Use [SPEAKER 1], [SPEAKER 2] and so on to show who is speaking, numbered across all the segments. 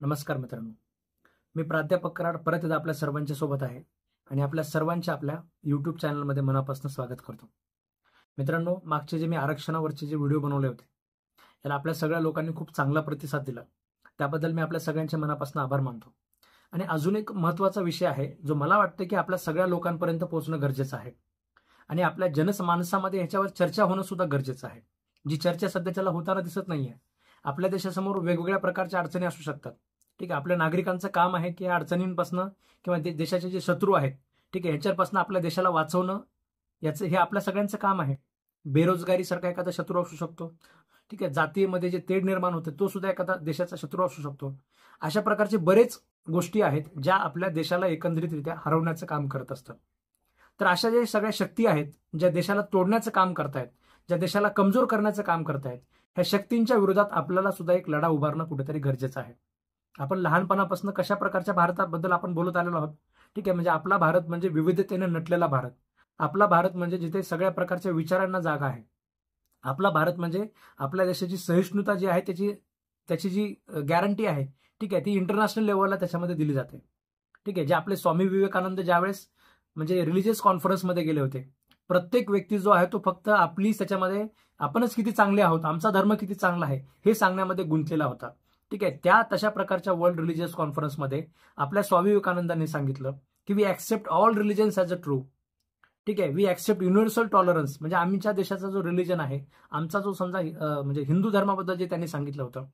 [SPEAKER 1] नमस्कार मित्रांनो, मी प्राध्यापक कराड परत एकदा आपल्या सर्वांच्या सोबत आहे आणि आपल्या सर्वांच्या आपल्या यूट्यूब चॅनलमध्ये मनापासून स्वागत करतो. मित्रांनो, मागचे जे मी आरक्षणावरचे जे व्हिडिओ बनवले होते त्याला आपल्या सगळ्या लोकांनी खूप चांगला प्रतिसाद दिला. त्याबद्दल मी आपल्या सगळ्यांच्या मनापासून आभार मानतो. आणि अजून एक महत्त्वाचा विषय आहे जो मला वाटतं की आपल्या सगळ्या लोकांपर्यंत पोहोचणं गरजेचं आहे आणि आपल्या जनमानसामध्ये ह्याच्यावर चर्चा होणं सुद्धा गरजेचं आहे. जी चर्चा सध्याच्याला होताना दिसत नाहीये. आपल्या देशासमोर वेगवेगळ्या प्रकारच्या अडचणी असू शकतात. ठीक आहे, आपल्या नागरिकांचं काम आहे की या अडचणींपासून किंवा देशाचे जे शत्रू आहेत, ठीक आहे, ह्याच्यापासून आपल्या देशाला वाचवणं, याचं हे आपल्या सगळ्यांचं काम आहे. बेरोजगारीसारखा एखादा शत्रू असू शकतो. ठीक आहे, जातीमध्ये जे तेढ निर्माण होते तो सुद्धा एखादा देशाचा शत्रू असू शकतो. अशा प्रकारचे बरेच गोष्टी आहेत ज्या आपल्या देशाला एकंदरीतरित्या हरवण्याचं काम करत असतात. तर अशा ज्या सगळ्या शक्ती आहेत ज्या देशाला तोडण्याचं काम करतायत, ज्या देशाला कमजोर करण्याचं काम करतायत, ह्या शक्तींच्या विरोधात आपल्याला सुद्धा एक लढा उभारणं कुठेतरी गरजेचं आहे. आपण लहानपणापासून कशा प्रकारच्या भारताबद्दल आपण बोलत आलेलो आहोत. ठीक आहे, म्हणजे आपला भारत म्हणजे विविधतेने नटलेला भारत. आपला भारत म्हणजे जिथे सगळ्या प्रकारच्या विचारांना जागा आहे. आपला भारत म्हणजे आपल्या देशाची सहिष्णुता जी आहे त्याची जी गॅरंटी आहे, ठीक आहे, ती इंटरनॅशनल लेवलला त्याच्यामध्ये दिली जाते. ठीक आहे, जे आपले स्वामी विवेकानंद ज्यावेळेस म्हणजे रिलिजियस कॉन्फरन्समध्ये गेले होते, प्रत्येक व्यक्ती जो आहे तो फक्त आपलीच त्याच्यामध्ये आपणच किती चांगले आहोत, आमचा धर्म किती चांगला आहे हे सांगण्यामध्ये गुंतलेला होता. ठीक आहे, त्या तशा प्रकारच्या वर्ल्ड रिलिजियस कॉन्फरन्समध्ये आपल्या स्वामी विवेकानंदांनी सांगितलं की we accept all religions as a true. ठीक आहे, वी ऍक्सेप्ट युनिव्हर्सल टॉलरन्स. म्हणजे आमच्या देशाचा जो रिलिजन आहे, आमचा जो समजा म्हणजे हिंदू धर्माबद्दल जे त्यांनी सांगितलं होतं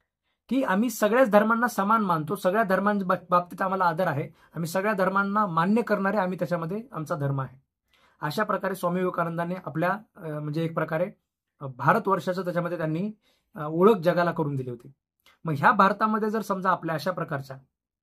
[SPEAKER 1] की आम्ही सगळ्याच धर्मांना समान मानतो, सगळ्या धर्मांच्या बाबतीत आम्हाला आदर आहे, आम्ही सगळ्या धर्मांना मान्य करणारे आम्ही त्याच्यामध्ये आमचा धर्म आहे. अशा प्रकारे स्वामी विवेकानंदांनी आपल्या म्हणजे एक प्रकारे भारतवर्षाचं त्याच्यामध्ये त्यांनी ओळख जगाला करून दिली होती. मग ह्या भारतामध्ये जर समजा आपल्या अशा प्रकारच्या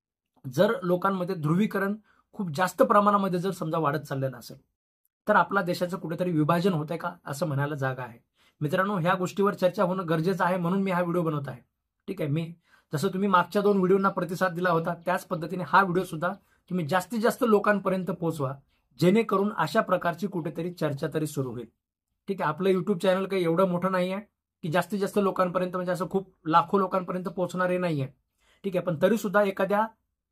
[SPEAKER 1] जर लोकांमध्ये ध्रुवीकरण खूप जास्त प्रमाणामध्ये जर समजा वाढत चाललेलं असेल तर आपल्या देशाचं कुठेतरी विभाजन होतंय का असं म्हणायला जागा आहे. मित्रांनो, ह्या गोष्टीवर चर्चा होणं गरजेचं आहे म्हणून मी हा व्हिडिओ बनवत आहे. ठीक आहे, मी जसं तुम्ही मागच्या 2 व्हिडिओंना प्रतिसाद दिला होता त्याच पद्धतीने हा व्हिडिओ सुद्धा तुम्ही जास्तीत जास्त लोकांपर्यंत पोहोचवा, जेणेकरून अशा प्रकारची कुठेतरी चर्चा तरी सुरू होईल. ठीक आहे, आपलं युट्यूब चॅनल काही एवढं मोठं नाही आहे की जास्तीत जास्त लोकांपर्यंत म्हणजे असं खूप लाखो लोकांपर्यंत पोहोचणारे नाहीये. ठीक आहे, पण तरी सुद्धा एखाद्या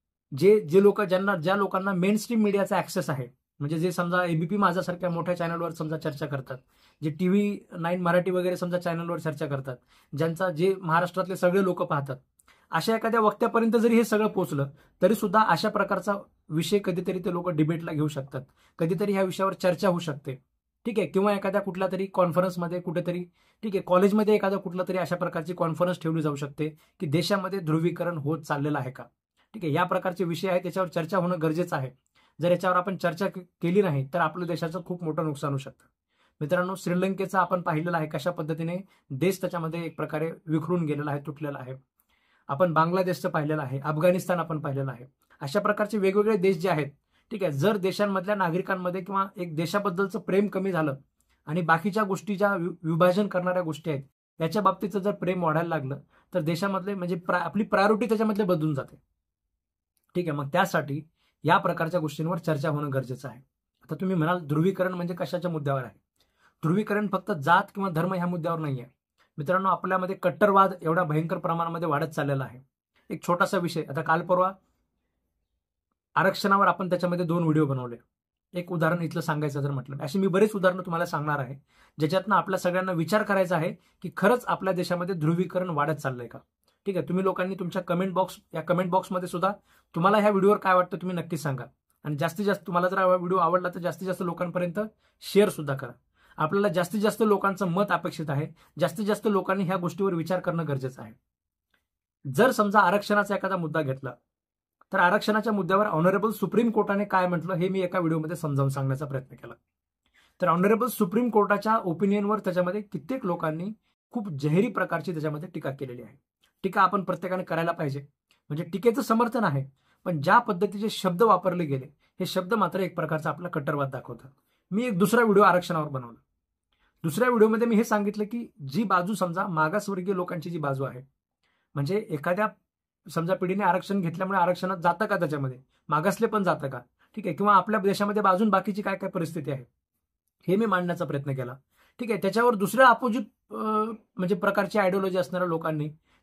[SPEAKER 1] जे लोक ज्या लोकांना मेन स्ट्रीम मीडियाचा ऍक्सेस आहे, म्हणजे जे समजा एबीपी माझ्यासारख्या मोठ्या चॅनलवर समजा चर्चा करतात, जे टीव्ही 9 मराठी वगैरे समजा चॅनलवर चर्चा करतात, ज्यांचा जे महाराष्ट्रातले सगळे लोक पाहतात, अशा एखाद्या वक्त्यापर्यंत जरी हे सगळं पोहोचलं तरी सुद्धा अशा प्रकारचा विषय कधीतरी ते लोक डिबेटला घेऊ शकतात, कधीतरी ह्या विषयावर चर्चा होऊ शकते. ठीक आहे, किंवा एखाद्या कुठल्या तरी कॉन्फरन्समध्ये कुठेतरी, ठीक आहे, कॉलेजमध्ये एखादा कुठला तरी अशा प्रकारची कॉन्फरन्स ठेवली जाऊ शकते की देशामध्ये ध्रुवीकरण होत चाललेलं आहे का. ठीक आहे, या प्रकारचे विषय आहेत, त्याच्यावर चर्चा होणं गरजेचं आहे. जर याच्यावर आपण चर्चा केली नाही तर आपल्या देशाचं खूप मोठं नुकसान होऊ शकतं. मित्रांनो, श्रीलंकेचा आपण पाहिलेलं आहे कशा पद्धतीने देश त्याच्यामध्ये एक प्रकारे विखरून गेलेला आहे, तुटलेला आहे. आपण बांगलादेशचं पाहिलेलं आहे, अफगाणिस्तान आपण पाहिलेलं आहे. अशा प्रकारचे वेगवेगळे देश जे आहेत, ठीक आहे, जर देशांमधल्या नागरिकांमध्ये किंवा एक देशाबद्दलचं प्रेम कमी झालं आणि बाकीच्या गोष्टी ज्या विभाजन करणाऱ्या गोष्टी आहेत याच्या बाबतीचं जर प्रेम वाढायला लागलं तर देशामधले म्हणजे आपली प्रायोरिटी त्याच्यामधले बदलून जाते. ठीक आहे, मग त्यासाठी या प्रकारच्या गोष्टींवर चर्चा होणं गरजेचं आहे. आता तुम्ही म्हणाल ध्रुवीकरण म्हणजे कशाच्या मुद्द्यावर आहे. ध्रुवीकरण फक्त जात किंवा धर्म ह्या मुद्द्यावर नाही आहे. मित्रांनो, आपल्यामध्ये कट्टरवाद एवढा भयंकर प्रमाणामध्ये वाढत चाललेला आहे. एक छोटासा विषय, आता काल परवा आरक्षणावर आपण त्याच्यामध्ये 2 व्हिडिओ बनवले. एक उदाहरण इथलं सांगायचं जर म्हटलं, अशी मी बरेच उदाहरणं तुम्हाला सांगणार आहे ज्याच्यातनं आपल्या सगळ्यांना विचार करायचा आहे की खरंच आपल्या देशामध्ये ध्रुवीकरण वाढत चाललंय का. ठीक आहे, तुम्ही लोकांनी तुमच्या कमेंट बॉक्समध्ये सुद्धा तुम्हाला ह्या व्हिडिओवर काय वाटतं तुम्ही नक्कीच सांगा. आणि जास्तीत जास्त तुम्हाला जर हा व्हिडिओ आवडला तर जास्तीत जास्त लोकांपर्यंत शेअर सुद्धा करा. आपल्याला जास्तीत जास्त लोकांचं मत अपेक्षित आहे. जास्तीत जास्त लोकांनी ह्या गोष्टीवर विचार करणं गरजेचं आहे. जर समजा आरक्षणाचा एखादा मुद्दा घेतला तर आरक्षणाच्या मुद्द्यावर ऑनरेबल सुप्रीम कोर्टाने काय म्हटलं हे मी एका व्हिडिओमध्ये समजावून सांगण्याचा प्रयत्न केला. तर ऑनरेबल सुप्रीम कोर्टाच्या ओपिनियनवर त्याच्यामध्ये कित्येक लोकांनी खूप जहेरी प्रकारची त्याच्यामध्ये टीका केलेली आहे. टीका आपण प्रत्येकाने करायला पाहिजे, म्हणजे टीकेचं समर्थन आहे, पण ज्या पद्धतीचे शब्द वापरले गेले हे शब्द मात्र एक प्रकारचा आपला कट्टरवाद दाखवतात. मी एक दुसरा व्हिडिओ आरक्षणावर बनवला. दुसऱ्या व्हिडिओमध्ये मी हे सांगितलं की जी बाजू समजा मागासवर्गीय लोकांची जी बाजू आहे, म्हणजे एखाद्या समजा पिढीने आरक्षण घेतल्यामुळे आरक्षणात जातं का, त्याच्यामध्ये मागासले पण जातं का. ठीक आहे, किंवा आपल्या देशामध्ये बाजून बाकीची काय काय परिस्थिती आहे हे मी मांडण्याचा प्रयत्न केला. ठीक आहे, त्याच्यावर दुसऱ्या अपोजिट म्हणजे प्रकारची आयडिओलॉजी असणाऱ्या लोकांनी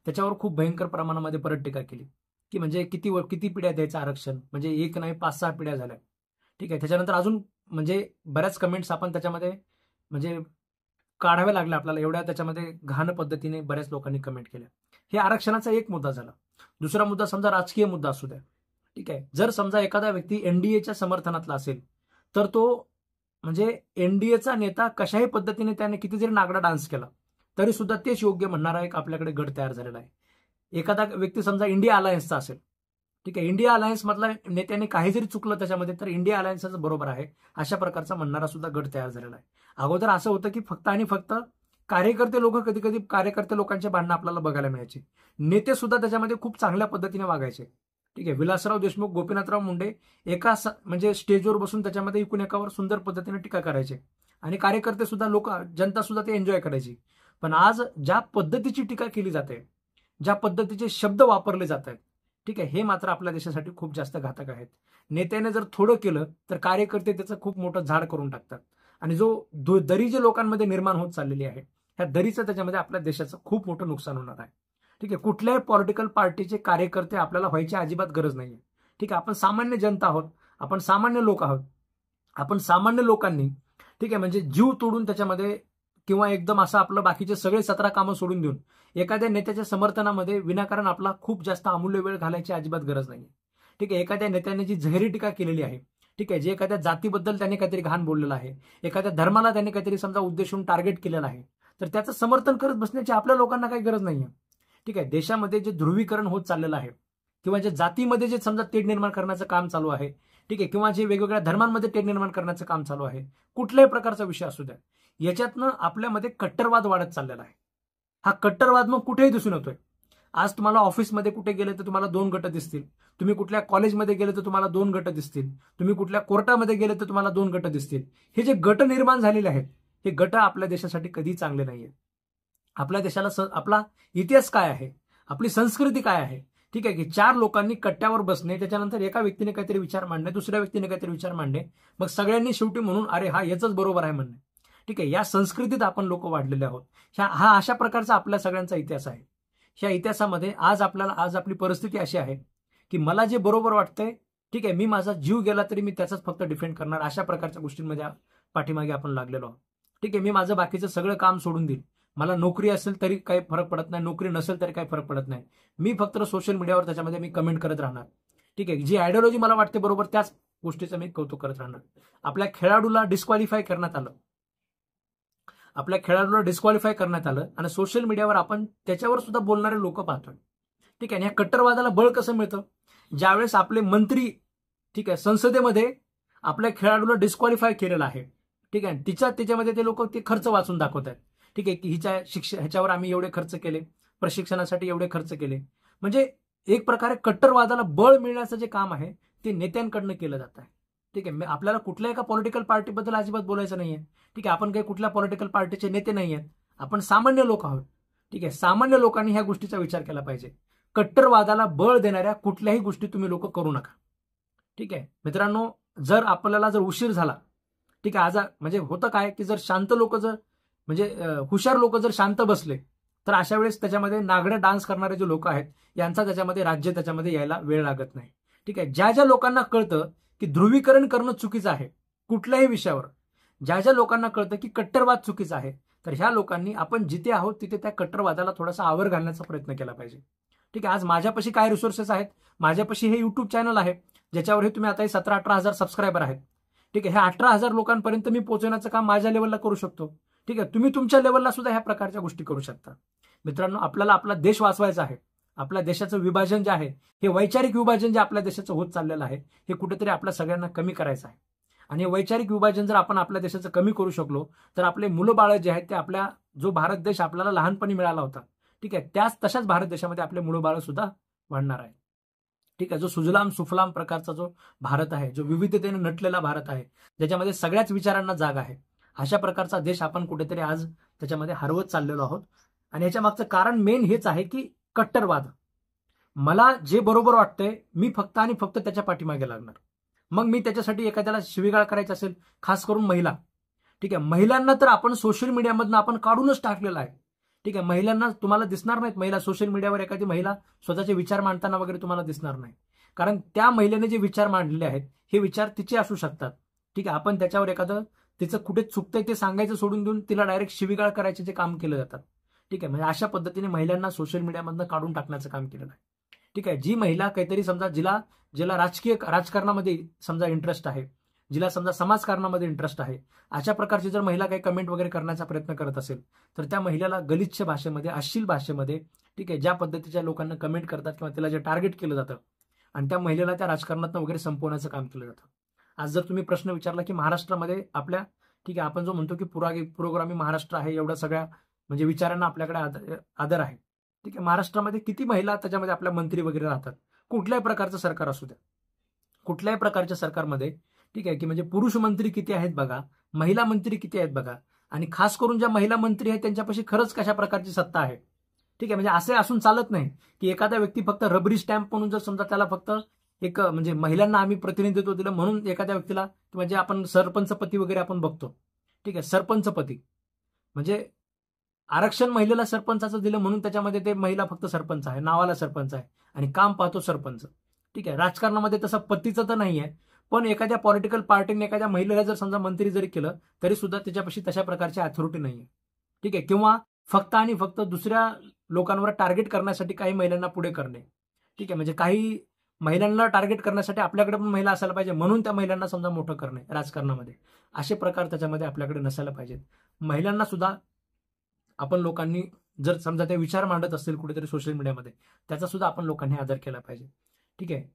[SPEAKER 1] त्याच्यावर खूप भयंकर प्रमाणामध्ये परत टीका केली की म्हणजे किती पिढ्या द्यायचं आरक्षण, म्हणजे एक नाही 5-6 पिढ्या झाल्या. ठीक आहे. त्याच्यानंतर अजून म्हणजे बऱ्याच कमेंट्स आपण त्याच्यामध्ये म्हणजे काढाव्या लागल्या आपल्याला, एवढ्या त्याच्यामध्ये घाण पद्धतीने बऱ्याच लोकांनी कमेंट केल्या. हे आरक्षणाचा एक मुद्दा झाला. दुसरा मुद्दा समजा राजकीय मुद्दा असू द्या. ठीक आहे. जर समजा एखादा व्यक्ती एनडीएच्या समर्थनातला असेल तर तो म्हणजे एनडीएचा नेता कशाही पद्धतीने त्याने किती जरी नागडा डान्स केला तरी सुद्धा तेच योग्य म्हणणारा एक आपल्याकडे गट तयार झालेला आहे. एखादा व्यक्ती समजा इंडिया अलायन्सचा असेल, ठीक आहे, इंडिया अलायन्स मधला नेत्याने काही जरी चुकलं त्याच्यामध्ये तर इंडिया अलायन्सच बरोबर आहे अशा प्रकारचा म्हणणारा सुद्धा गट तयार झालेला आहे. अगोदर असं होतं की फक्त आणि फक्त कार्यकर्ते लोक, कधी कधी कार्यकर्ते लोकांचे भांडणं आपल्याला बघायला मिळायचे. नेते सुद्धा त्याच्यामध्ये खूप चांगल्या पद्धतीने वागायचे. ठीक आहे. विलासराव देशमुख, गोपीनाथराव मुंडे एका म्हणजे स्टेजवर बसून त्याच्यामध्ये एकूण एकावर सुंदर पद्धतीने टीका करायचे आणि कार्यकर्ते सुद्धा, लोक, जनता सुद्धा ते एन्जॉय करायची. पण आज ज्या पद्धतीची टीका केली जाते, ज्या पद्धतीचे शब्द वापरले जात आहेत, ठीक आहे, हे मात्र आपल्या देशासाठी खूप जास्त घातक आहेत. नेत्याने जर थोडं केलं तर कार्यकर्ते त्याचं खूप मोठं झाड करून टाकतात आणि जो दरी जे लोकांमध्ये निर्माण होत चाललेली आहे ह्या दरीचं त्याच्यामध्ये आपल्या देशाचं खूप मोठं नुकसान होणार आहे. ठीक आहे. कुठल्याही पॉलिटिकल पार्टीचे कार्यकर्ते आपल्याला व्हायची अजिबात गरज नाहीये. ठीक आहे. आपण सामान्य जनता आहोत, आपण सामान्य लोक आहोत. आपण सामान्य लोकांनी, ठीक आहे, म्हणजे जीव तोडून त्याच्यामध्ये किंवा एकदम असं आपलं बाकीचे सगळे 17 कामं सोडून देऊन एखाद्या नेत्याच्या समर्थनामध्ये विनाकारण आपला खूप जास्त अमूल्य वेळ घालायची अजिबात गरज नाहीये. ठीक आहे. एखाद्या नेत्याने जी जहेरी टीका केलेली आहे, ठीक आहे, जे एखाद्या जातीबद्दल त्याने काहीतरी घाण बोललेलं आहे, एखाद्या धर्माला त्याने काहीतरी समजा उद्देशून टार्गेट केलेलं आहे, तर त्याचं समर्थन करत बसण्याची आपल्या लोकांना काही गरज नाहीये. ठीक आहे. देशामध्ये जे ध्रुवीकरण होत चाललेलं आहे किंवा जे जातीमध्ये जे समजा तेढ निर्माण करण्याचं काम चालू आहे, ठीक आहे, किंवा जे वेगवेगळ्या धर्मांमध्ये तेढ निर्माण करण्याचं काम चालू आहे, कुठल्याही प्रकारचा विषय असू द्या, याच्यातनं आपल्यामध्ये कट्टरवाद वाढत चाललेला आहे. हा कट्टरवाद मग कुठेही दिसून येतोय. आज तुम्हाला ऑफिसमध्ये कुठे गेले तर तुम्हाला 2 गट दिसतील, तुम्ही कुठल्या कॉलेजमध्ये गेले तर तुम्हाला 2 गट दिसतील, तुम्ही कुठल्या कोर्टामध्ये गेले तर तुम्हाला 2 गट दिसतील. हे जे गट निर्माण झालेले आहेत हे गट आपल्या देशासाठी कधी चांगले नाहीये. आपल्या देशाला आपला इतिहास काय आहे, आपली संस्कृती काय आहे, ठीक आहे, की 4 लोकांनी कट्ट्यावर बसणे, त्याच्यानंतर एका व्यक्तीने काहीतरी विचार मांडणे, दुसऱ्या व्यक्तीने काहीतरी विचार मांडणे, मग सगळ्यांनी शेवटी म्हणून अरे हा याच बरोबर आहे म्हणणे. ठीक आहे. या संस्कृतीत आपण लोक वाढलेले आहोत. हा अशा प्रकारचा आपल्या सगळ्यांचा इतिहास आहे. ह्या इतिहासामध्ये आज आपली परिस्थिती अशी आहे की मला जे बरोबर वाटतंय, ठीक आहे, मी माझा जीव गेला तरी मी त्याचाच फक्त डिफेंड करणार, अशा प्रकारच्या गोष्टींमध्ये पाठीमागे आपण लागलेलो आहोत. ठीक आहे. मी माझं बाकीचं सगळं काम सोडून देईल, मला नोकरी असेल तरी काही फरक पडत नाही, नोकरी नसेल तरी काही फरक पडत नाही, मी फक्त सोशल मीडियावर त्याच्यामध्ये मी कमेंट करत राहणार. ठीक आहे. जी आयडिओलॉजी मला वाटते बरोबर त्याच गोष्टीचं मी कौतुक करत राहणार. आपल्या खेळाडूला डिस्क्वालिफाय करण्यात आलं आणि सोशल मीडियावर आपण त्याच्यावर सुद्धा बोलणारे लोक पाहतोय. ठीक आहे. आणि या कट्टरवादाला बळ कसं मिळतं, ज्यावेळेस आपले मंत्री, ठीक आहे, संसदेमध्ये आपल्या खेळाडूला डिस्क्वालिफाय केलेलं आहे, ठीक आहे, त्याच्यामध्ये ते लोक ते खर्च वाचून दाखवत आहेत. ठीक आहे, की ह्याच्यावर आम्ही एवढे खर्च केले, प्रशिक्षणासाठी एवढे खर्च केले. म्हणजे एक प्रकारे कट्टरवादाला बळ मिळण्याचं जे काम आहे ते नेत्यांकडनं केलं जात आहे. ठीक आहे. आपल्याला कुठल्या एका पॉलिटिकल पार्टीबद्दल अजिबात बोलायचं नाहीये. ठीक आहे. आपण काही कुठल्या पॉलिटिकल पार्टीचे नेते नाही आहेत, आपण सामान्य लोक आहोत. ठीक आहे. सामान्य लोकांनी ह्या गोष्टीचा विचार केला पाहिजे. कट्टरवादाला बळ देणाऱ्या कुठल्याही गोष्टी तुम्ही लोक करू नका. ठीक आहे मित्रांनो, जर आपल्याला उशीर झाला, ठीक आहे, आज म्हणजे होतं काय की जर शांत लोक म्हणजे हुशार लोक जर शांत बसले तर अशा वेळेस त्याच्यामध्ये नागडे डान्स करणारे जे लोक आहेत यांचा त्याच्यामध्ये त्याच्यामध्ये यायला वेळ लागत नाही. ठीक आहे. ज्या लोकांना कळतं की ध्रुवीकरण करणं चुकीचं आहे कुठल्याही विषयावर, ज्या लोकांना कळतं की कट्टरवाद चुकीचा आहे, तर ह्या लोकांनी आपण जिथे आहोत तिथे त्या कट्टरवादाला थोडासा आवर घालण्याचा प्रयत्न केला पाहिजे. ठीक आहे. आज माझ्यापाशी काय रिसोर्सेस आहेत, माझ्यापाशी हे युट्यूब चॅनल आहे ज्याच्यावर तुम्ही आता 17-18 हजार सबस्क्रायबर आहेत. ठीक आहे. हे 18,000 लोकांपर्यंत मी पोहोचवण्याचं काम माझ्या लेवलला करू शकतो. ठीक आहे. तुम्ही तुमच्या लेवलला सुद्धा ह्या प्रकारच्या गोष्टी करू शकता. मित्रांनो, आपल्याला आपला देश वाचवायचा आहे. आपल्या देशाचं विभाजन जे आहे, हे वैचारिक विभाजन जे आपल्या देशाचं होत चाललेलं आहे, हे कुठेतरी आपल्या सगळ्यांना कमी करायचं आहे. आणि वैचारिक विभाजन जर आपण आपल्या देशाचं कमी करू शकलो तर आपले मुलं बाळ जे आहेत ते आपल्या जो भारत देश आपल्याला लहानपणी मिळाला होता, ठीक आहे, तशाच भारत देशामध्ये आपले मुलं बाळ सुद्धा वाढणार आहे. ठीक आहे. जो सुजलाम सुफलाम प्रकारचा जो भारत आहे, जो विविधतेने नटलेला भारत आहे, ज्याच्यामध्ये सगळ्याच विचारांना जागा आहे, अशा प्रकारचा देश आपण कुठेतरी आज त्याच्यामध्ये हरवत चाललेलो आहोत. आणि याच्या मागचं कारण मेन हेच आहे की कट्टरवाद. मला जे बरोबर वाटतंय मी फक्त आणि फक्त त्याच्या पाठीमागे लागणार. मग मी त्याच्यासाठी एखाद्याला शिवीगाळ करायचं असेल, खास करून महिला, ठीक आहे, महिलांना तर आपण सोशल मीडियामधनं आपण काढूनच टाकलेलं आहे. ठीक आहे, महिलांना तुम्हाला दिसणार नाहीत, महिला सोशल मीडियावर एखादी महिला स्वतःचे विचार मांडताना वगैरे तुम्हाला दिसणार नाही, कारण त्या महिलेने जे विचार मांडलेले आहेत हे विचार तिचे असू शकतात. ठीक आहे, आपण त्याच्यावर एखादं तिचं कुठे चुकतंय ते सांगायचं सोडून देऊन तिला डायरेक्ट शिवीगाळ करायचे जे काम केलं जातात. ठीक आहे, म्हणजे अशा पद्धतीने महिलांना सोशल मीडियामधनं काढून टाकण्याचं काम केलेलं आहे. ठीक आहे, जी महिला काहीतरी समजा जिला राजकारणामध्ये समजा इंटरेस्ट आहे, जिला समजा समाजकारणामध्ये इंटरेस्ट आहे, अशा प्रकारची जर महिला काही कमेंट वगैरे करण्याचा प्रयत्न करत असेल तर त्या महिलेला गलिच्छ भाषेमध्ये, अश्लील भाषेमध्ये, ठीक आहे, ज्या पद्धतीच्या लोकांना कमेंट करतात किंवा तिला जे टार्गेट केलं जातं आणि त्या महिलेला त्या राजकारणातून वगैरे संपवण्याचं काम केलं जातं. आज जर तुम्ही प्रश्न विचारला की महाराष्ट्रामध्ये आपल्या, ठीक आहे, आपण जो म्हणतो की पुरोगामी महाराष्ट्र आहे, एवढ्या सगळ्या म्हणजे विचारांना आपल्याकडे आदर आहे. ठीक आहे, महाराष्ट्रामध्ये किती महिला त्याच्यामध्ये आपल्या मंत्री वगैरे राहतात? कुठल्याही प्रकारचं सरकार असू द्या, कुठल्याही प्रकारच्या सरकारमध्ये, ठीक आहे, की म्हणजे पुरुष मंत्री किती आहेत बघा, महिला मंत्री किती आहेत बघा, आणि खास करून ज्या महिला मंत्री आहेत त्यांच्यापाशी खरंच कशा प्रकारची सत्ता आहे. ठीक आहे, म्हणजे असे असून चालत नाही की एखादा व्यक्ती फक्त रबरी स्टॅम्प म्हणून जर समजा त्याला फक्त एक म्हणजे महिलांना आम्ही प्रतिनिधित्व दिलं म्हणून एखाद्या व्यक्तीला, म्हणजे आपण सरपंचपती वगैरे आपण बघतो. ठीक आहे, सरपंचपती म्हणजे आरक्षण महिलेला सरपंचाचं दिलं म्हणून त्याच्यामध्ये ते महिला फक्त सरपंच आहे, नावाला सरपंच आहे आणि काम पाहतो सरपंच. ठीक आहे, राजकारणामध्ये तसं पतीचं तर नाही आहे, पण एखाद्या पॉलिटिकल पार्टीने एखाद्या महिलेला जर समजा मंत्री जरी केलं तरी सुद्धा त्याच्यापाशी तशा प्रकारची अथॉरिटी नाही आहे. ठीक आहे, किंवा फक्त आणि फक्त दुसऱ्या लोकांवर टार्गेट करण्यासाठी काही महिलांना पुढे करणे. ठीक आहे, म्हणजे काही महिलांना टार्गेट करण्यासाठी आपल्याकडे पण महिला असायला पाहिजे म्हणून त्या महिलांना समजा मोठं करणे राजकारणामध्ये, असे प्रकार त्याच्यामध्ये आपल्याकडे नसायला पाहिजेत. महिलांना सुद्धा आपण लोकांनी जर समजा ते विचार मांडत असतील कुठेतरी सोशल मीडियामध्ये, त्याचा सुद्धा आपण लोकांनी आदर केला पाहिजे. ठीक आहे,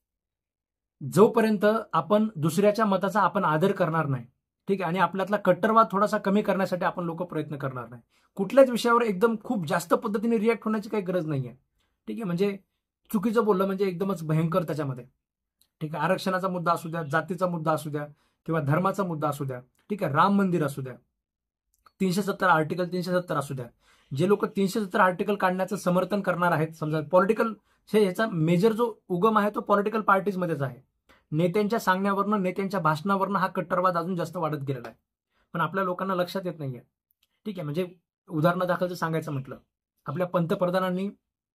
[SPEAKER 1] जोपर्यंत आपण दुसऱ्याच्या मताचा आपण आदर करणार नाही, ठीक आहे, आणि आपल्यातला कट्टरवाद थोडासा कमी करण्यासाठी आपण लोक प्रयत्न करणार नाही, कुठल्याच विषयावर एकदम खूप जास्त पद्धतीने रिॲक्ट होण्याची काही गरज नाहीये. ठीक आहे, म्हणजे चुकीचं बोललं म्हणजे एकदमच भयंकर त्याच्यामध्ये. ठीक आहे, आरक्षणाचा मुद्दा असू द्या, जातीचा मुद्दा असू द्या किंवा धर्माचा मुद्दा असू द्या, ठीक आहे, राम मंदिर असू द्या, 370 आर्टिकल 370 असू द्या, जे लोक 370 आर्टिकल काढण्याचं समर्थन करणार आहेत, समजा पॉलिटिकल ह्याचा मेजर जो उगम आहे तो पॉलिटिकल पार्टीजमध्येच आहे. नेत्यांच्या सांगण्यावरनं, नेत्यांच्या भाषणावरनं हा कट्टरवाद अजून जास्त वाढत गेलेला आहे, पण आपल्या लोकांना लक्षात येत नाहीये. ठीक आहे, म्हणजे उदाहरणादाखल जर सांगायचं म्हटलं, आपल्या पंतप्रधानांनी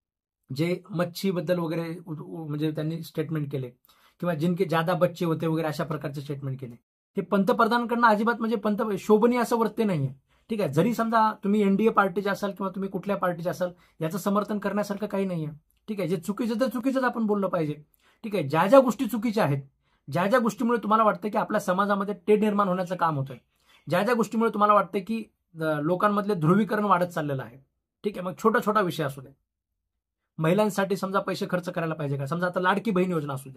[SPEAKER 1] जे मच्छीबद्दल वगैरे म्हणजे त्यांनी स्टेटमेंट केले किंवा जिनके ज्यादा बच्चे होते वगैरे अशा प्रकारचे स्टेटमेंट केले, हे पंतप्रधानांकडनं अजिबात म्हणजे शोभनीय असं वृत्ते नाहीये. ठीक आहे, जरी समजा तुम्ही एनडीए पार्टीचे असाल किंवा तुम्ही कुठल्या पार्टीचे असाल, याचं समर्थन करण्यासारखं काही नाहीये. ठीक आहे, जे चुकीचं तर चुकीचंच आपण बोललं पाहिजे. ठीक आहे, ज्या ज्या गोष्टी चुकीच्या आहेत, ज्या ज्या गोष्टीमुळे तुम्हाला वाटतं की आपल्या समाजामध्ये तेढ निर्माण होण्याचं काम होतंय, ज्या ज्या गोष्टीमुळे तुम्हाला वाटतं की लोकांमधले ध्रुवीकरण वाढत चाललेलं आहे. ठीक आहे, मग छोटा छोटा विषय असू द्या, महिलांसाठी समजा पैसे खर्च करायला पाहिजे का, समजा आता लाडकी बहीण योजना असू द्या,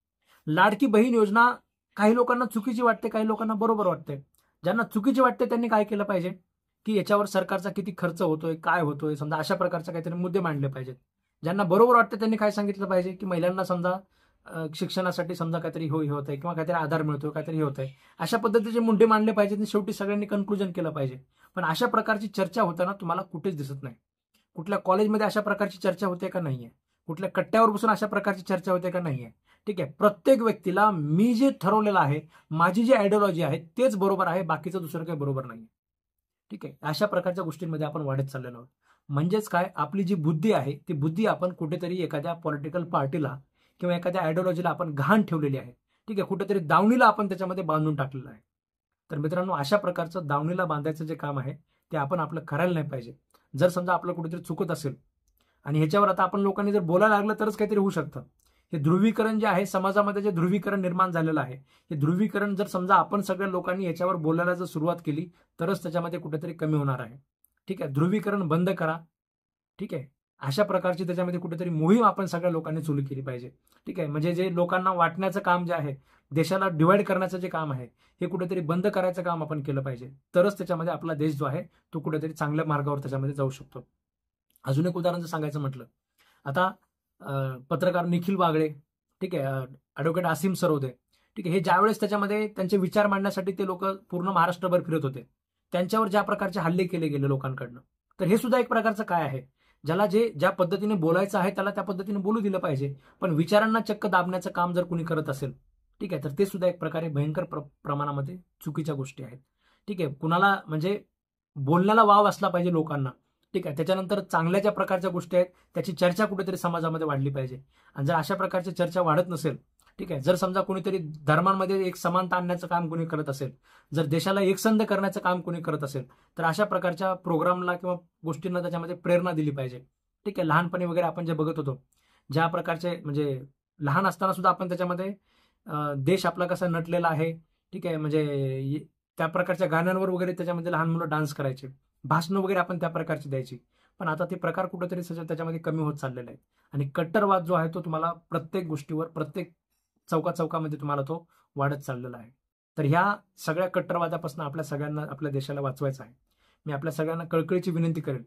[SPEAKER 1] लाडकी बहीण योजना काही लोकांना चुकीची वाटते, काही लोकांना बरोबर वाटते. ज्यांना चुकीची वाटते त्यांनी काय केलं पाहिजे की याच्यावर सरकारचा किती खर्च होतोय, काय होतोय, समजा अशा प्रकारचे काहीतरी मुद्दे मांडले पाहिजेत. ज्यांना बरोबर वाटतं त्यांनी काय सांगितलं पाहिजे की महिलांना समजा शिक्षणासाठी समजा काहीतरी होत आहे किंवा काहीतरी आधार मिळतोय, काहीतरी होत आहे, अशा पद्धतीचे मुद्दे मांडले पाहिजेत आणि शेवटी सगळ्यांनी कन्क्लुजन केलं पाहिजे. पण अशा प्रकारची चर्चा होताना तुम्हाला कुठेच दिसत नाही. कुठल्या कॉलेजमध्ये अशा प्रकारची चर्चा होते का नाहीये, कुठल्या कट्ट्यावर बसून अशा प्रकारची चर्चा होते का नाहीये. ठीक आहे, प्रत्येक व्यक्तीला मी जे ठरवलेलं आहे, माझी जी आयडिओलॉजी आहे तेच बरोबर आहे, बाकीचं दुसरं काही बरोबर नाही. ठीक आहे, अशा प्रकारच्या गोष्टींमध्ये आपण वाढत चाललेलो आहोत. म्हणजेच काय, आपली जी बुद्धी आहे ती बुद्धी आपण कुठेतरी एखाद्या पॉलिटिकल पार्टीला किंवा एखाद्या आयडिओलॉजीला आपण घाण ठेवलेली आहे. ठीक आहे, कुठेतरी दावणीला आपण त्याच्यामध्ये बांधून टाकलेलं आहे. तर मित्रांनो, अशा प्रकारचं दावणीला बांधायचं जे काम आहे ते आपण आपलं करायला नाही पाहिजे. जर समजा आपलं कुठेतरी चुकत असेल आणि ह्याच्यावर आता आपण लोकांनी जर बोलायला लागलं तरच काहीतरी होऊ शकतं. हे ध्रुवीकरण जे आहे, समाजामध्ये जे ध्रुवीकरण निर्माण झालेलं आहे, हे ध्रुवीकरण जर समजा आपण सगळ्या लोकांनी याच्यावर बोलायला जर सुरुवात केली तरच त्याच्यामध्ये कुठेतरी कमी होणार आहे. ठीक आहे, ध्रुवीकरण बंद करा. ठीक आहे, अशा प्रकारची त्याच्यामध्ये कुठेतरी मोहीम आपण सगळ्या लोकांनी सुरू केली पाहिजे. ठीक आहे, म्हणजे जे लोकांना वाटण्याचं काम जे आहे, देशाला डिवाइड करण्याचं जे काम आहे, हे कुठेतरी बंद करायचं काम आपण केलं पाहिजे. तरच त्याच्यामध्ये आपला देश जो आहे तो कुठेतरी चांगल्या मार्गावर त्याच्यामध्ये जाऊ शकतो. अजून एक उदाहरण जर सांगायचं म्हटलं, आता पत्रकार निखिल बागळे, ठीक आहे, ॲडव्होकेट आसिम सरोदे, ठीक आहे, हे ज्यावेळेस त्याच्यामध्ये त्यांचे विचार मांडण्यासाठी ते लोक पूर्ण महाराष्ट्रभर फिरत होते, त्यांच्यावर ज्या प्रकारचे हल्ले केले गेले लोकांकडनं, तर हे सुद्धा एक प्रकारचं काय आहे, ज्याला ज्या पद्धतीने बोलायचं आहे त्याला त्या पद्धतीने बोलू दिलं पाहिजे, पण विचारांना चक्क दाबण्याचं काम जर कुणी करत असेल, ठीक आहे, तर ते सुद्धा एक प्रकारे भयंकर प्रमाणामध्ये चुकीच्या गोष्टी आहेत. ठीक आहे, कुणाला म्हणजे बोलण्याला वाव असला पाहिजे लोकांना. ठीक आहे. त्याच्यानंतर चांगल्या ज्या प्रकारच्या गोष्टी आहेत त्याची चर्चा कुठेतरी समाजामध्ये वाढली पाहिजे. आणि जर अशा प्रकारची चर्चा वाढत नसेल, ठीक आहे, जर समजा कोणीतरी धर्मांमध्ये एक समानता आणण्याचं काम कोणी करत असेल, जर देशाला एकसंध करण्याचं काम कोणी करत असेल, तर अशा प्रकारच्या प्रोग्रामला किंवा गोष्टींना त्याच्यामध्ये प्रेरणा दिली पाहिजे. ठीक आहे. लहानपणी वगैरे आपण जे बघत होतो, ज्या प्रकारचे म्हणजे लहान असताना सुद्धा आपण त्याच्यामध्ये देश आपला कसा नटलेला आहे, ठीक आहे, म्हणजे त्या प्रकारच्या गाण्यांवर वगैरे त्याच्यामध्ये लहान मुलं डान्स करायचे, भाषणं वगैरे आपण त्या प्रकारची द्यायची. पण आता ते प्रकार कुठेतरी त्याच्यामध्ये कमी होत चाललेले आहेत. आणि कट्टरवाद जो आहे तो तुम्हाला प्रत्येक गोष्टीवर, प्रत्येक चौकामध्ये तुम्हाला तो वाढत चाललेला आहे. तर ह्या सगळ्या कट्टरवादापासून आपल्या सगळ्यांना, आपल्या देशाला वाचवायचं आहे. मी आपल्या सगळ्यांना कळकळीची विनंती करेल.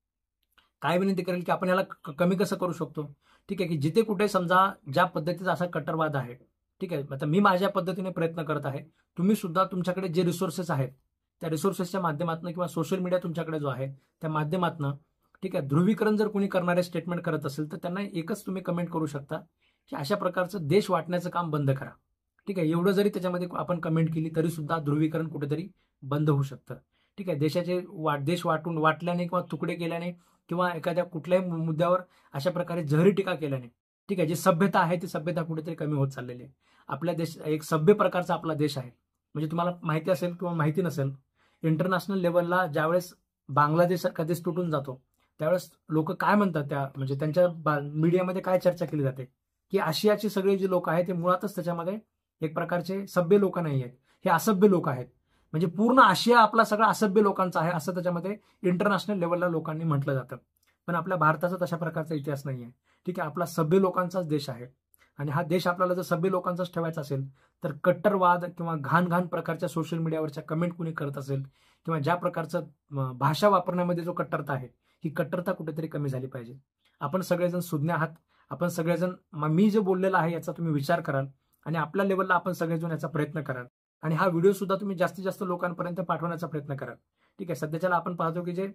[SPEAKER 1] काय विनंती करेल की आपण याला कमी कसं करू शकतो? ठीक आहे, की जिथे कुठे समजा ज्या पद्धतीचा असा कट्टरवाद आहे, ठीक आहे, आता मी माझ्या पद्धतीने प्रयत्न करत आहे. तुम्ही सुद्धा तुमच्याकडे जे रिसोर्सेस आहेत त्या रिसोर्सेसच्या माध्यमातून किंवा सोशल मीडिया तुमच्याकडे जो आहे त्या माध्यमातून, ठीक आहे, ध्रुवीकरण जर कोणी करणारे स्टेटमेंट करत असेल तर त्यांना एकच तुम्ही कमेंट करू शकता की अशा प्रकारचं देश वाटण्याचं काम बंद करा. ठीक आहे. एवढं जरी त्याच्यामध्ये आपण कमेंट केली तरी सुद्धा ध्रुवीकरण कुठेतरी बंद होऊ शकतं. ठीक आहे. देशाचे देश वाटल्याने किंवा तुकडे केल्याने किंवा एखाद्या कुठल्याही मुद्द्यावर अशा प्रकारे जहरी टीका केल्याने, ठीक आहे, जी सभ्यता आहे ती सभ्यता कुठेतरी कमी होत चाललेली आहे. आपल्या देश एक सभ्य प्रकारचा आपला देश आहे. म्हणजे तुम्हाला माहिती असेल किंवा माहिती नसेल, इंटरनॅशनल लेवलला ज्यावेळेस बांगलादेश देश तुटून जातो त्यावेळेस लोक काय म्हणतात, त्या म्हणजे त्यांच्या मीडियामध्ये काय चर्चा केली जाते की आशियाची सगळे जे लोक आहेत ते मुळातच त्याच्यामध्ये एक प्रकारचे सभ्य लोक नाही आहेत, हे असभ्य लोक आहेत. म्हणजे पूर्ण आशिया आपला सगळा असभ्य लोकांचा आहे असं त्याच्यामध्ये इंटरनॅशनल लेवलला लोकांनी म्हटलं जातं. पण आपल्या भारताचा तशा प्रकारचा इतिहास नाही आहे. ठीक आहे. आपला सभ्य लोकांचाच देश आहे. आणि हा देश आपल्याला जर सभ्य लोकांचाच ठेवायचा असेल तर कट्टरवाद किंवा घाण प्रकारच्या सोशल मीडियावरच्या कमेंट कुणी करत असेल किंवा ज्या प्रकारचं भाषा वापरण्यामध्ये जो कट्टरता आहे, ही कट्टरता कुठेतरी कमी झाली पाहिजे. आपण सगळेजण सुज्ञ आहात. आपण सगळेजण मी जे बोललेलं आहे याचा तुम्ही विचार कराल आणि आपल्या लेवलला आपण सगळेजण याचा प्रयत्न कराल. आणि हा व्हिडिओ सुद्धा तुम्ही जास्तीत जास्त लोकांपर्यंत पाठवण्याचा प्रयत्न कराल. ठीक आहे. सध्याच्याला आपण पाहतो की जे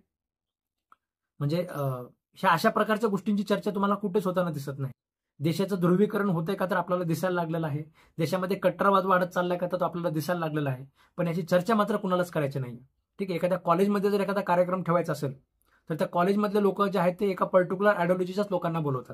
[SPEAKER 1] म्हणजे ह्या अशा प्रकारच्या गोष्टींची चर्चा तुम्हाला कुठेच होताना दिसत नाही. देशाचं ध्रुवीकरण होतंय का तर आपल्याला दिसायला लागलेलं आहे. देशामध्ये कट्टरवाद वाढत चाललाय का तर तो आपल्याला दिसायला लागलेला आहे. पण याची चर्चा मात्र कुणालाच करायची नाही. ठीक आहे. एखाद्या कॉलेजमध्ये जर एखादा कार्यक्रम ठेवायचा असेल तर त्या कॉलेजमधले लोक जे आहेत ते एका पर्टिक्युलर आयडिओलॉजीच्याच लोकांना बोलवतात.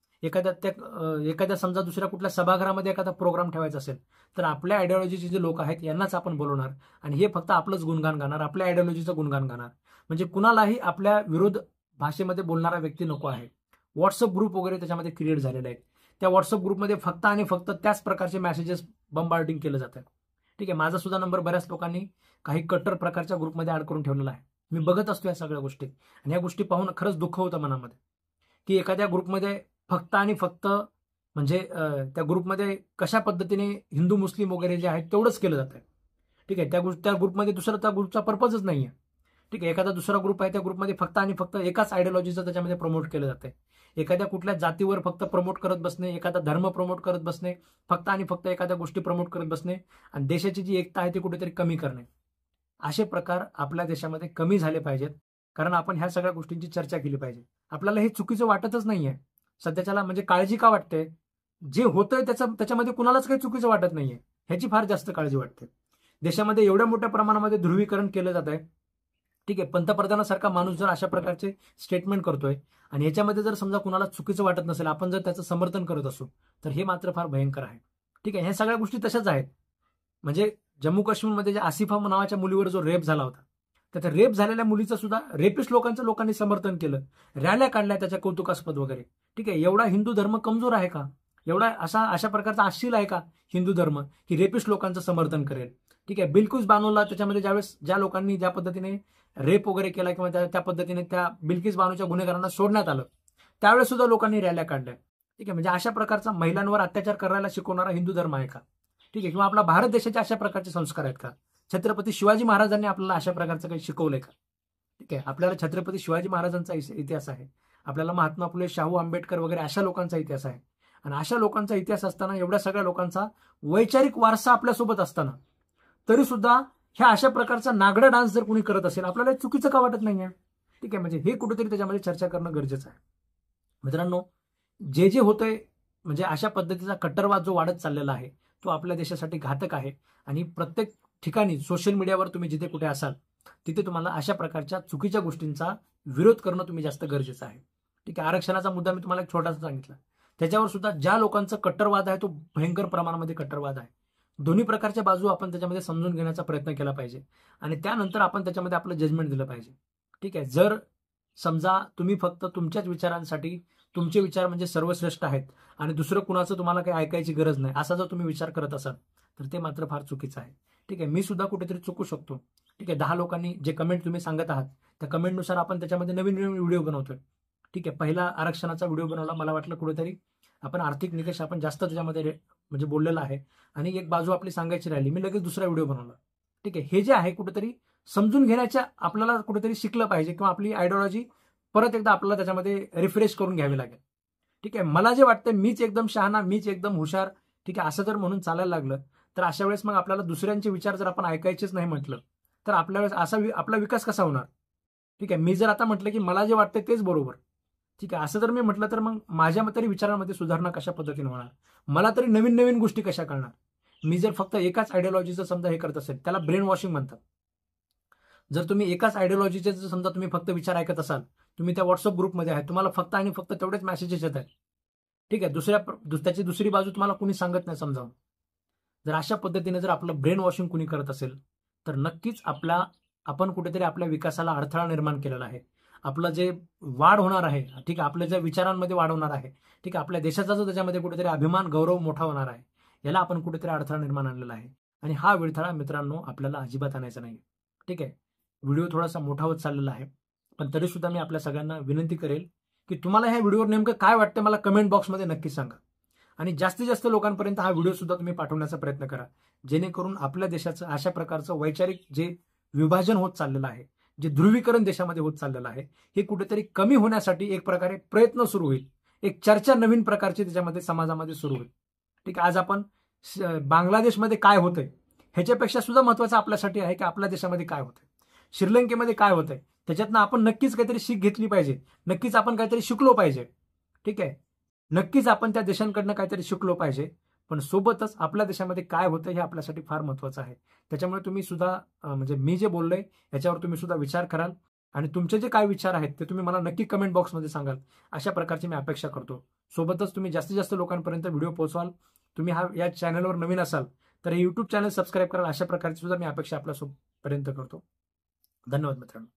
[SPEAKER 1] एखाद्या समजा दुसऱ्या कुठल्या सभागृहामध्ये एखादा प्रोग्राम ठेवायचा असेल तर आपल्या आयडिओलॉजीचे जे लोक आहेत यांनाच आपण बोलवणार आणि हे फक्त आपलंच गुणगान गाणार, आपल्या आयडिओलॉजीचं गुणगान गाणार. म्हणजे कुणालाही आपल्या विरोध भाषेमध्ये बोलणारा व्यक्ती नको आहे. व्हॉट्सअप ग्रुप वगैरे त्याच्यामध्ये क्रिएट झालेले आहेत. त्या व्हॉट्सअप ग्रुपमध्ये फक्त आणि फक्त त्याच प्रकारचे मेसेजेस बंबार्डिंग केलं जातं. ठीक आहे. माझा सुद्धा नंबर बऱ्याच लोकांनी काही कट्टर प्रकारच्या ग्रुपमध्ये ऍड करून ठेवलेला आहे. मी बघत असतो या सगळ्या गोष्टी आणि या गोष्टी पाहून खरंच दुःख होतं मनामध्ये की एखाद्या ग्रुपमध्ये फक्त आणि फक्त म्हणजे त्या ग्रुपमध्ये कशा पद्धतीने हिंदू मुस्लिम वगैरे जे आहेत तेवढंच केलं जातं. ठीक आहे. त्या ग्रुपमध्ये त्या ग्रुपचा पर्पजच नाही आहे. ठीक आहे. एखादा दुसरा ग्रुप आहे त्या ग्रुपमध्ये फक्त आणि फक्त एकाच आयडिओलॉजीचं त्याच्यामध्ये प्रमोट केलं जातं. एखाद्या कुठल्या जातीवर फक्त प्रमोट करत बसणे, एखादा धर्म प्रमोट करत बसणे, फक्त आणि फक्त एखाद्या गोष्टी प्रमोट करत बसणे आणि देशाची जी एकता आहे ती कुठेतरी कमी करणे, असे प्रकार आपल्या देशामध्ये कमी झाले पाहिजेत. कारण आपण ह्या सगळ्या गोष्टींची चर्चा केली पाहिजे. आपल्याला हे चुकीचं वाटतच नाहीये सध्याच्याला. म्हणजे काळजी का वाटते? जे होतंय त्याच्यामध्ये कुणालाच काही चुकीचं वाटत नाहीये, ह्याची फार जास्त काळजी वाटते. देशामध्ये एवढ्या मोठ्या प्रमाणामध्ये ध्रुवीकरण केलं जात आहे. ठीक आहे. पंतप्रधानासारखा माणूस जर अशा प्रकारचे स्टेटमेंट करतोय आणि याच्यामध्ये जर समजा कुणाला चुकीचं वाटत नसेल, आपण जर त्याचं समर्थन करत असू तर हे मात्र फार भयंकर आहे. ठीक आहे. ह्या सगळ्या गोष्टी तशाच आहेत. म्हणजे जम्मू काश्मीरमध्ये ज्या आसिफा नावाच्या मुलीवर जो रेप झाला होता, तर त्या रेप झालेल्या मुलीचं सुद्धा रेपिस्ट लोकांनी समर्थन केलं, रॅल्या काढल्या त्याच्या कौतुकास्पद वगैरे. ठीक आहे. एवढा हिंदू धर्म कमजोर आहे का? एवढा अशा प्रकारचा अश्लील आहे का हिंदू धर्म की रेपिस्ट लोकांचं समर्थन करेल? ठीक आहे. बिल्किस बानोला त्याच्यामध्ये ज्यावेळेस ज्या लोकांनी ज्या पद्धतीने रेप वगैरे केला किंवा त्या पद्धतीने त्या बिल्किस बानोच्या गुन्हेगारांना सोडण्यात आलं त्यावेळेस सुद्धा लोकांनी रॅल्या काढल्या. ठीक आहे. म्हणजे अशा प्रकारचा महिलांवर अत्याचार करायला शिकवणारा हिंदू धर्म आहे का? ठीक आहे. किंवा आपला भारत देशाचे अशा प्रकारचे संस्कार आहेत का? छत्रपती शिवाजी महाराजांनी आपल्याला अशा प्रकारचं काही शिकवलंय का? ठीक आहे. आपल्याला छत्रपती शिवाजी महाराजांचा इतिहास आहे. आपल्याला महात्मा फुले, शाहू आंबेडकर वगैरे अशा लोकांचा इतिहास आहे. आणि अशा लोकांचा इतिहास असताना, एवढ्या सगळ्या लोकांचा वैचारिक वारसा आपल्यासोबत असताना तरी सुद्धा ह्या अशा प्रकारचा नागडा डान्स जर कोणी करत असेल आपल्याला चुकीचं का वाटत नाहीये? ठीक आहे. म्हणजे हे कुठेतरी त्याच्यामध्ये चर्चा करणं गरजेचं आहे. मित्रांनो, जे होतंय म्हणजे अशा पद्धतीचा कट्टरवाद जो वाढत चाललेला आहे तो आपल्या देशासाठी घातक आहे. आणि प्रत्येक ठिकाणी सोशल मीडियावर तुम्ही जिथे कुठे असाल तिथे तुम्हाला अशा प्रकारच्या चुकीच्या गोष्टींचा विरोध करणं तुम्ही जास्त गरजेचं आहे. ठीक आहे. आरक्षणाचा मुद्दा मी तुम्हाला एक छोटासा सांगितला. त्याच्यावर सुद्धा ज्या लोकांचा कट्टरवाद आहे तो भयंकर प्रमाणामध्ये कट्टरवाद आहे. दोन्ही प्रकारच्या बाजू आपण त्याच्यामध्ये समजून घेण्याचा प्रयत्न केला पाहिजे आणि त्यानंतर आपण त्याच्यामध्ये आपलं जजमेंट दिलं पाहिजे. ठीक आहे. जर समजा तुम्ही फक्त तुमच्याच विचारांसाठी तुमचे विचार म्हणजे सर्वश्रेष्ठ आहेत आणि दुसरं कुणाचं तुम्हाला काही ऐकायची गरज नाही असा जर तुम्ही विचार करत असाल तर ते मात्र फार चुकीचं आहे. ठीक आहे. मी सुद्धा कुठेतरी चुकू शकतो. ठीक आहे. 10 लोकांनी जे कमेंट तुम्ही सांगत आहात त्या कमेंटनुसार आपण त्याच्यामध्ये नवीन नवीन व्हिडिओ बनवतोय. ठीक आहे. पहिला आरक्षणाचा व्हिडिओ बनवला, मला वाटलं कुठेतरी आपण आर्थिक निकष आपण जास्त त्याच्यामध्ये म्हणजे बोललेला आहे आणि एक बाजू आपली सांगायची राहिली, मी लगेच दुसरा व्हिडिओ बनवला. ठीक आहे. हे जे आहे कुठेतरी समजून घेण्याच्या आपल्याला कुठेतरी शिकलं पाहिजे किंवा आपली आयडिओलॉजी परत एकदा आपल्याला त्याच्यामध्ये रिफ्रेश करून घ्यावी लागेल. ठीक आहे. मला जे वाटतं मीच एकदम शहाणा, मीच एकदम हुशार, ठीक आहे, असं जर म्हणून चालायला लागलं तर अशा वेळेस मग आपल्याला दुसऱ्यांचे विचार जर आपण ऐकायचेच नाही म्हटलं तर आपल्या वेळेस असा आपला विकास कसा होणार. ठीक आहे. मी जर आता म्हटलं की मला जे वाटतं तेच बरोबर, ठीक आहे, असं जर मी म्हटलं तर मग माझ्या तरी विचारांमध्ये सुधारणा कशा पद्धतीने होणार, मला तरी नवीन नवीन गोष्टी कशा कळणार. मी जर फक्त एकाच आयडिओलॉजीचं समजा हे करत असेल, त्याला ब्रेन वॉशिंग म्हणतात. जर तुम्ही एकाच आयडिओलॉजीचे समजा तुम्ही फक्त विचार ऐकत असाल, तुम्ही त्या व्हॉट्सअप ग्रुपमध्ये आहे, तुम्हाला फक्त आणि फक्त तेवढेच मेसेजेस येत आहेत. ठीक आहे. त्याची दुसरी बाजू तुम्हाला कुणी सांगत नाही समजावून. जर अशा पद्धतीने जर आपलं ब्रेन वॉशिंग कुणी करत असेल तर नक्कीच आपण कुठेतरी आपल्या विकासाला अडथळा निर्माण केलेला आहे. आपलं जे वाढ होणार आहे, ठीक आहे, आपल्या ज्या विचारांमध्ये वाढ होणार आहे, ठीक आहे, आपल्या देशाचा जो त्याच्यामध्ये कुठेतरी अभिमान गौरव मोठा होणार आहे, याला आपण कुठेतरी अडथळा निर्माण आणलेला आहे. आणि हा विळथळा मित्रांनो आपल्याला अजिबात आणायचा नाही. ठीक आहे. व्हिडिओ थोडासा मोठा होत चाललेला आहे, पण तरी सुद्धा मी आपल्या सगळ्यांना विनंती करेल की तुम्हाला ह्या व्हिडिओवर नेमकं काय वाटतं मला कमेंट बॉक्समध्ये नक्की सांगा आणि जास्तीत जास्त लोकांपर्यंत हा व्हिडिओ सुद्धा तुम्ही पाठवण्याचा प्रयत्न करा, जेणेकरून आपल्या देशाचं अशा प्रकारचं वैचारिक जे विभाजन होत चाललेलं आहे, जे ध्रुवीकरण देशामध्ये होत चाललेलं आहे, हे कुठेतरी कमी होण्यासाठी एक प्रकारे प्रयत्न सुरू होईल. एक चर्चा नवीन प्रकारची त्याच्यामध्ये समाजामध्ये सुरू होईल. ठीक आहे. आज आपण बांगलादेशमध्ये काय होतंय ह्याच्यापेक्षा सुद्धा महत्वाचं आपल्यासाठी आहे की आपल्या देशामध्ये काय होतंय, श्रीलंकेमध्ये काय होतंय, त्याच्यातनं आपण नक्कीच काहीतरी शिक घेतली पाहिजे, नक्कीच आपण काहीतरी शिकलो पाहिजे. ठीक आहे. नक्कीच आपण त्या देशांकडनं काहीतरी शिकलो पाहिजे, पण सोबतच आपल्या देशामध्ये काय होतं हे आपल्यासाठी फार महत्वाचं आहे. त्याच्यामुळे तुम्ही सुद्धा म्हणजे मी जे बोललोय याच्यावर तुम्ही सुद्धा विचार कराल आणि तुमचे जे काय विचार आहेत ते तुम्ही मला नक्की कमेंट बॉक्समध्ये सांगाल, अशा प्रकारची मी अपेक्षा करतो. सोबतच तुम्ही जास्तीत जास्त लोकांपर्यंत व्हिडिओ पोहोचवाल. तुम्ही या चॅनलवर नवीन असाल तर हे युट्यूब चॅनल सबस्क्राईब कराल, अशा प्रकारची सुद्धा मी अपेक्षा आपल्यापर्यंत करतो. धन्यवाद मित्रांनो.